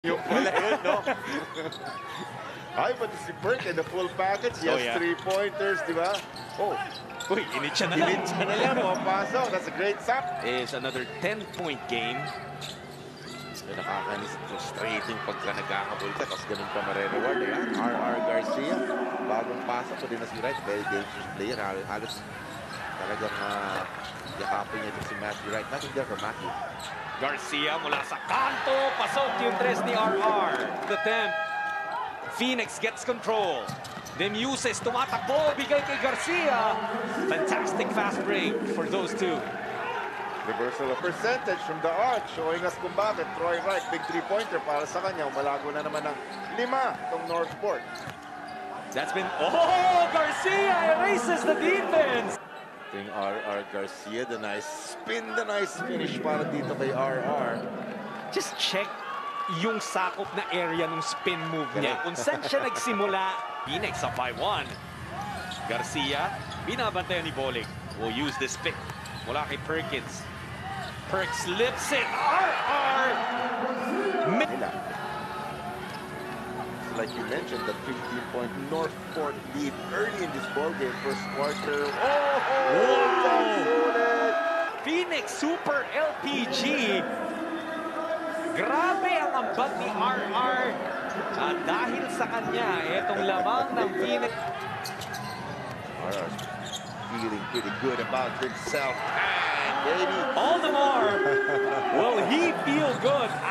Yung pala yun, no? Ay, pati si Perk in the full package. He has 3-pointers, di ba? Oh. Uy, init siya na lang. Init siya na lang. Pumapasok. That's a great stop. Is another 10-point game. Nakakanis, frustrating pagka nagkakabul ka, tapos ganun pa marereward. Ayan, R.R. Garcia. Bagong pasok ko din na si Wright. Very dangerous player. Halos talagang yakapin niya ito si Matthew Wright. Nothing there for Matthew. Garcia mula sa kanto. Pasok yung tres ni R.R. The attempt. Phoenix gets control. Demuses tumatakbo. Bigay kay Garcia. Fantastic fast break for those two. Reversal of percentage from the arc, showing us kung bakit Troy Wright, big 3-pointer para sa kanya. Umalago na naman ng 5 itong Northport. That's been... Oh! Garcia erases the defense! King R.R. Garcia, the nice spin, the nice finish para dito kay R.R. Just check yung sakop na area ng spin move niya. Kung saan siya nagsimula, Phoenix up by 1. Garcia, binabantayan ni Bolig. Will use this pick mula kay Perkins. Perk slips it. R.R. Like you mentioned, the 15-point Northport lead early in this ballgame, first quarter. Wow! Phoenix Super LPG. Grabe ang ambag ni R.R. At dahil sa kanya, itong lamang ng Phoenix. R.R. feeling pretty good about himself. And baby, all the more will he feel good.